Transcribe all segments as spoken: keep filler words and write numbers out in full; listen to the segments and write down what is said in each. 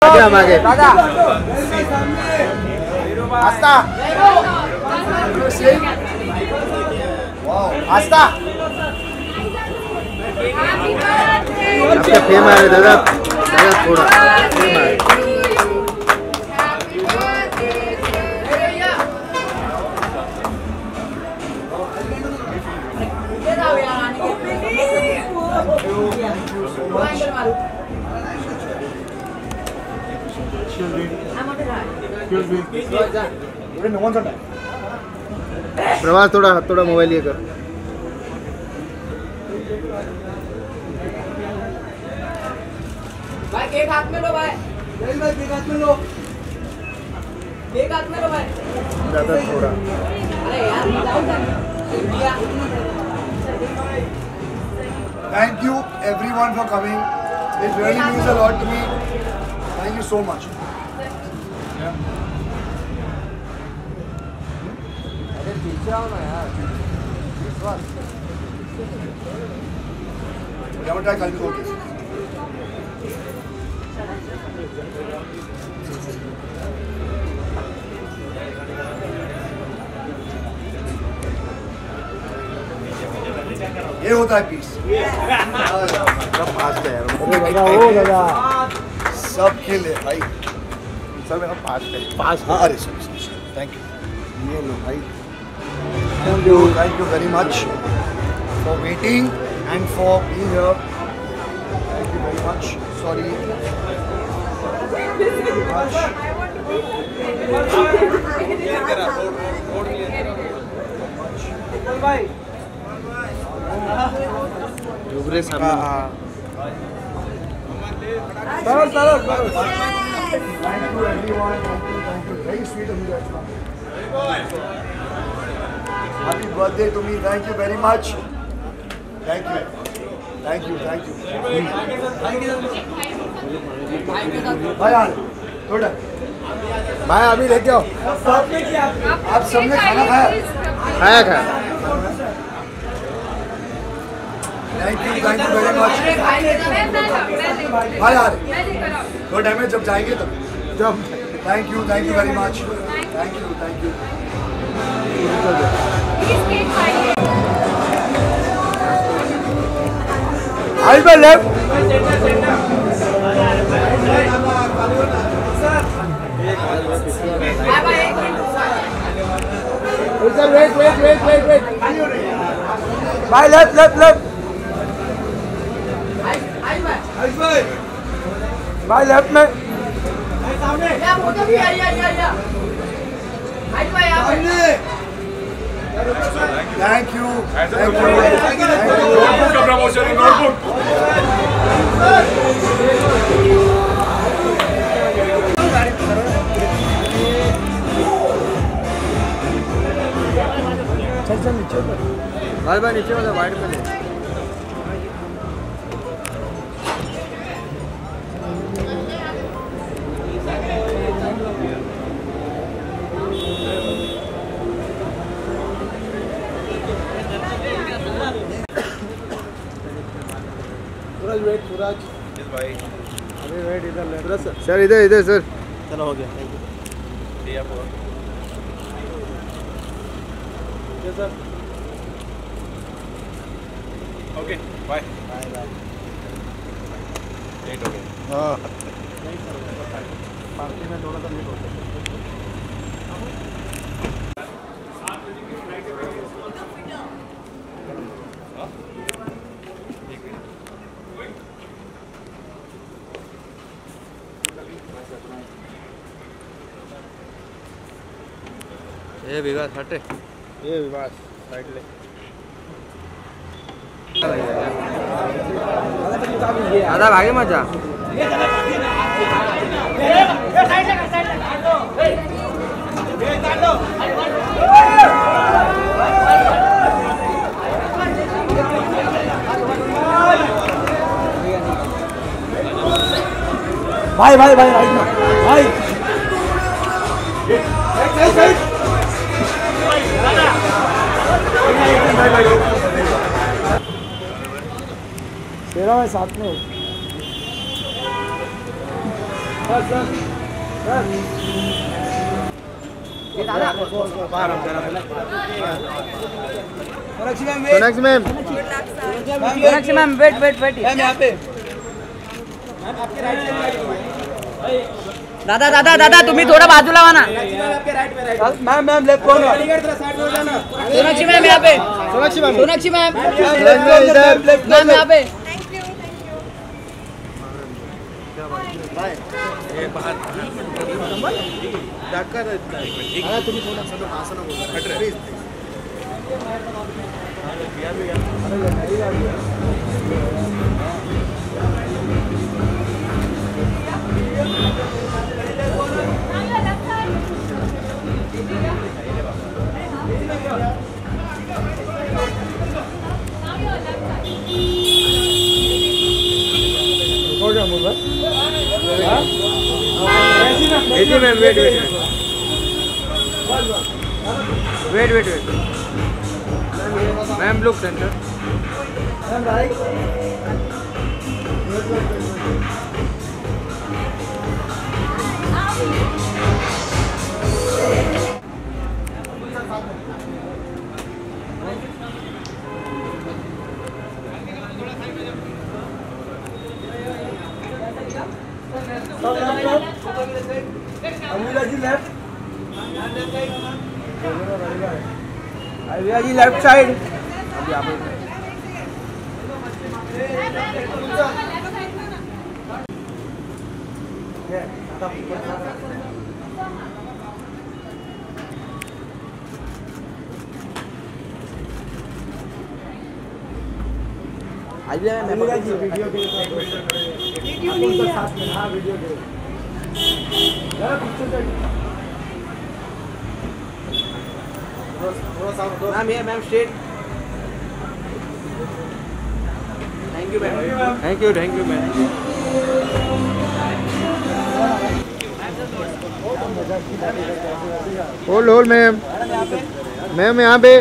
आगे हम आगे दादा आस्था आस्था आपका फेम आ रहा है दादा दादा थोड़ा फेम आ रहा है प्रवास थोड़ा थोड़ा मोबाइल ये कर भाई केक हाथ में लो भाई भाई केक हाथ में लो केक हाथ में लो भाई दादा थोड़ा अरे यार Thank you everyone for coming. It really means a lot to me. Thank you so much. अरे पीछे आओ ना यार I'm gonna try Kalbi Koke. ये होता है पीस सब फास्ट है यार अरे दादा ओ दादा सब खेले भाई सब मेरा फास्ट है फास्ट हाँ अरे सॉरी थैंक यू ये लो भाई thank you thank you very much for waiting and for being here thank you very much sorry भाई डूबरे सामने Sarah, Sarah, Sarah. Thank you everyone. Thank you, thank you. Very sweet of you guys. Happy birthday to me. Thank you very much. Thank you. Thank you, thank you. भाई यार, थोड़ा। भाई अभी लेके आओ आप सबने खाना खाया? खाया खाया Thank you, thank you very much. भाई यार, थोड़ा टाइम में जब जाएंगे तब जब Thank you, thank you very much. Thank you, thank you. आई पे left sir wait wait wait wait wait भाई लेफ्ट लेफ्ट लेफ्ट भाई लेफ्ट में Thank you. Thank you. Notebook का प्रमोशन नोटबुक चल चल नीचे भाई भाई नीचे वाला वाइड पे ले सूरज वेट सूरज यस भाई अभी वेट इधर ले सूरज सर इधर इधर सर चलो हो गया थैंक यू दिया phone yes sir okay bye bye bye late हो गया हां पार्टी में थोड़ा सा लेट हो गया ये विकास हटे ये विकास साइड ले आधा भागे मत जा भाई भाई भाई भाई तेरा भाई साथ में Sonakshi ma'am Sonakshi ma'am Sonakshi ma'am wait wait wait ma'am यहाँ पे दादा दादा दादा तुम्ही थोडं बाजूला व्हा ना ma'am ma'am left corner Sonakshi ma'am यहाँ पे सोनाक्षी मैम सोनाक्षी मैम इधर मैम यहाँ पे तुम्ही थोडं असं नको प्लीज हो गया मुझे एजी ma'am wait wait wait wait wait ma'am look centre ma'am right Amira ji left Amira ji left side Amira ji video के लिए वीडियो साथ में हाँ वीडियो के लिए मैम ये ma'am straight thank you ma'am thank you thank you ma'am hold hold ma'am ma'am यहाँ पे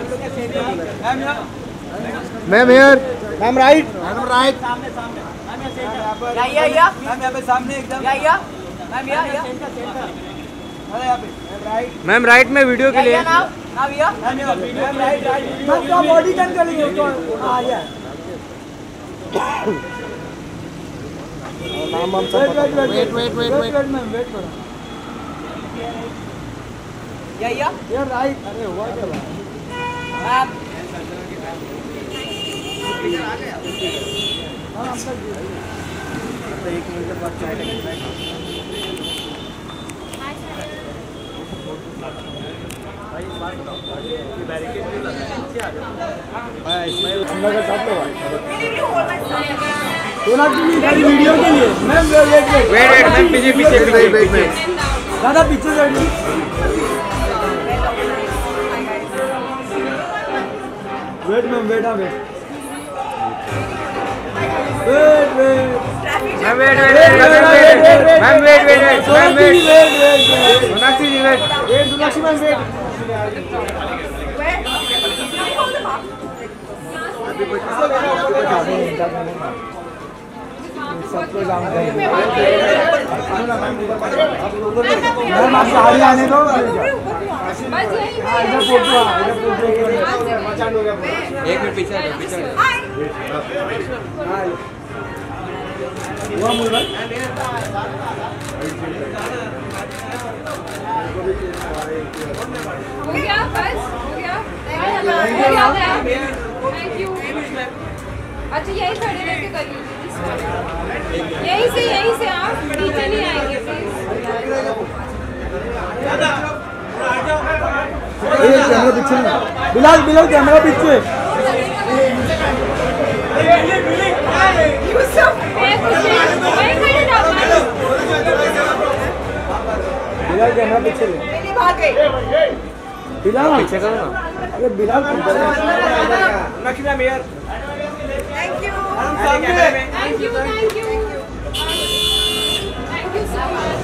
ma'am here ma'am right ma'am right या या या मैम यहाँ पे सामने एकदम या या मैम या या अरे यहाँ पे मैम राइट मैम राइट में वीडियो के लिए नाउ नाउ या मैम यहाँ पे मैम राइट राइट मैम क्या बॉडी टर्न करेंगे तो हाँ या नाम हम wait wait wait wait wait wait wait ma'am wait करो या या यार राइट अरे हुआ क्या बात मैम एक मिनट के बाद चाय वीडियो के लिए ma'am wait wait wait wait ma'am पीछे पीछे पीछे वेट मैम दादा पीछे बैठ वेट मैम वेट हाँ wait wait wait ma'am wait wait ma'am wait wait ma'am wait Sonakshi ji wait wait Sonakshi ma'am wait सबको जाम करेंगे मैम आप सारी आने दो इधर फोटो इधर फोटो एक मिनट पीछे हटो पीछे हुआ मुझे हो गया बस हो गया हो गया थैंक यू अच्छा यही खड़े रह के करिए यहीं से यहीं से आप नीचे नहीं आएंगे प्लीज कैमरा पीछे बिलाल बिलाल कैमरा पीछे बिलाल कैमरा पीछे ले बिलाल पीछे करो ना अरे बिलाल सोनाक्षी मैम यार thank you thank you thank you thank you so much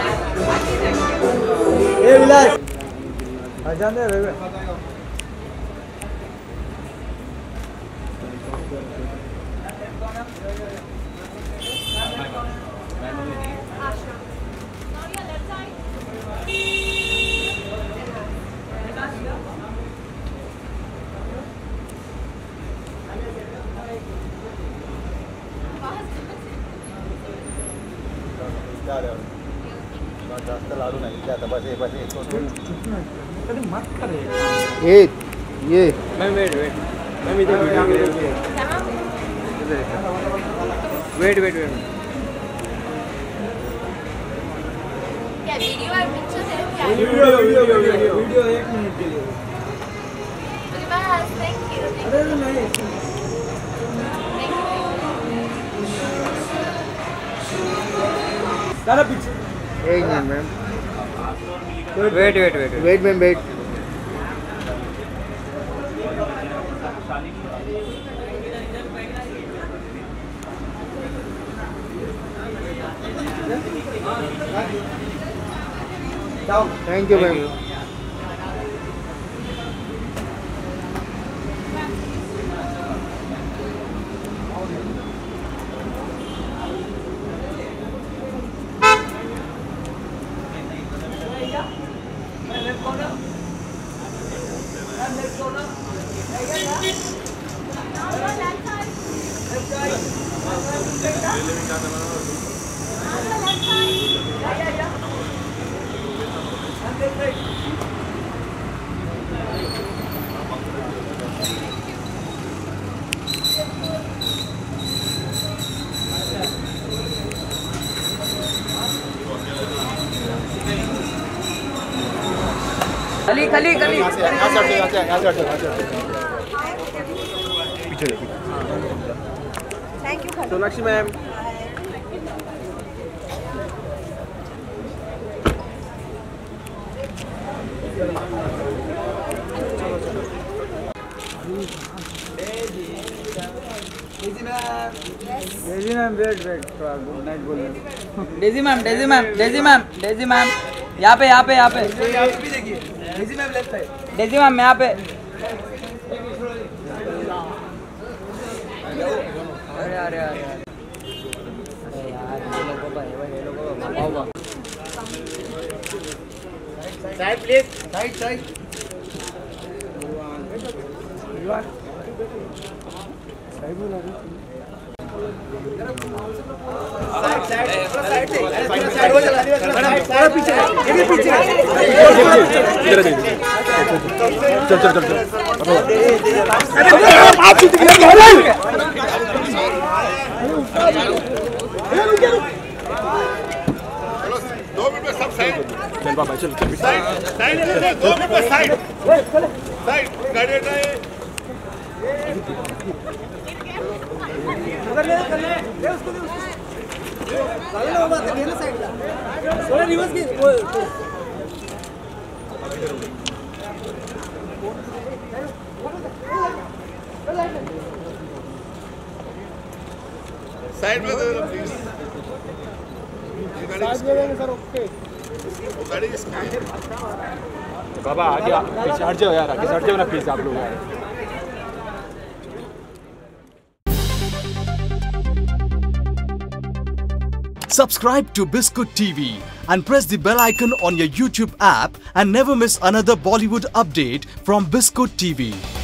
ए बिलाल अच्छा दे रे Ashram. Now your left side. जास्त लाडू नाही आता बस हे बस ए ये मैम वेट वेट मैम इधर वेट वेट वेट क्या वीडियो और पिक्चर्स है क्या? वीडियो वीडियो वीडियो वीडियो एक मिनट के लिए बस थैंक यू। अरे नहीं सारा पीछे एक minute ma'am wait wait wait wait ma'am wait thank you ma'am खली खली खली पीछे thank you. Sonakshi ma'am Daisy ma'am wait wait थोड़ा गुड नाइट बोलने। Daisy ma'am Daisy ma'am Daisy ma'am Daisy ma'am यहाँ पे यहाँ पे यहाँ पे Daisy ma'am left side Daisy ma'am यहाँ पे। अरे अरे अरे अरे यार ये लोगों का ये लोगों का भगाओ साइड प्लीज साइड साइड चल चल चल दो मिनट में सब साइड चल बाबा चल साइड साइड दो मिनट में साइड साइड गाड़ी हटाए उधर ले कर ले ले उसको दे उसको चल लो बात है ना साइड ला थोड़ा रिवर्स की साइड में दे दो प्लीज साइड में देंगे सर ओके वो गाड़ी किसकी है बाबा आगे पीछे हट जाओ यार आगे हट जाओ ना प्लीज आप लोग यार Subscribe to Biscuit T V and press the bell icon on your YouTube app and never miss another Bollywood update from Biscuit T V.